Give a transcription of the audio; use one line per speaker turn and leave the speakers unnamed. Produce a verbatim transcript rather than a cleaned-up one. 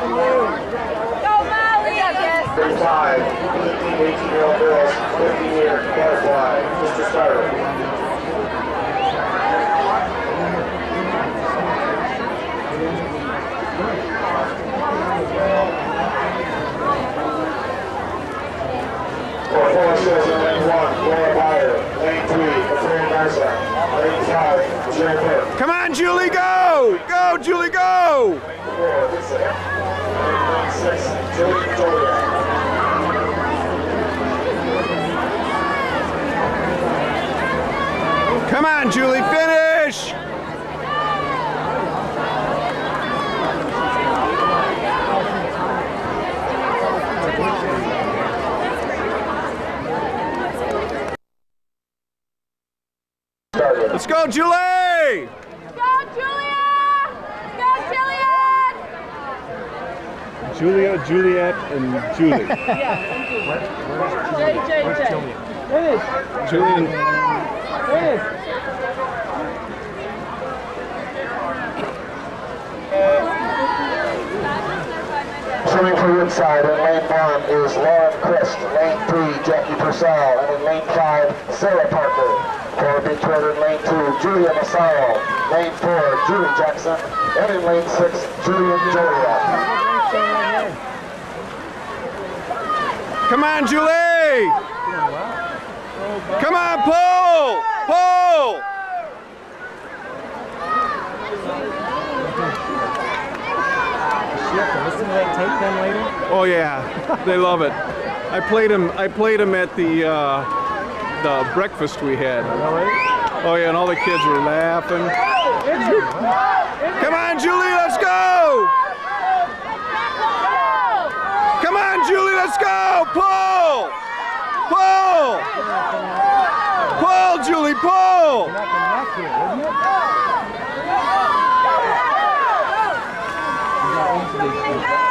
Grade five, eighteen to eighteen year old girls, fifty meter butterfly, Mister Starter. For four shows in lane one, Laura Byer. Lane three, Catherine Garza. Lane five, Sharon Burke.
Come on, Julie, go! Go, Julie, go!
Four, this is lane six, Julie Julia.
Come on, Julie, finish! Let's go, Julie!
Go, Julia! Go, Juliet!
Julia, Juliet, and Julie.
Yeah. J, J, J. Finish.
Julie.
Finish.
Swimming for your side in lane one is Lauren Christ, lane three, Jackie Purcell, and in lane five, Sarah Parker. For Beachwood in lane two, Julia Massaro, lane four, Julie Jackson, and in lane six, Julian Julia.
Come on, Julie! Come on, pull! Pull!
Listen to that tape then later?
Oh yeah, they love it. I played him. I played him at the uh, the breakfast we had. Oh yeah, and all the kids were laughing. Come on, Julie, let's go! Come on, Julie, let's go! Pull! Pull! Pull, Julie, pull!
Into the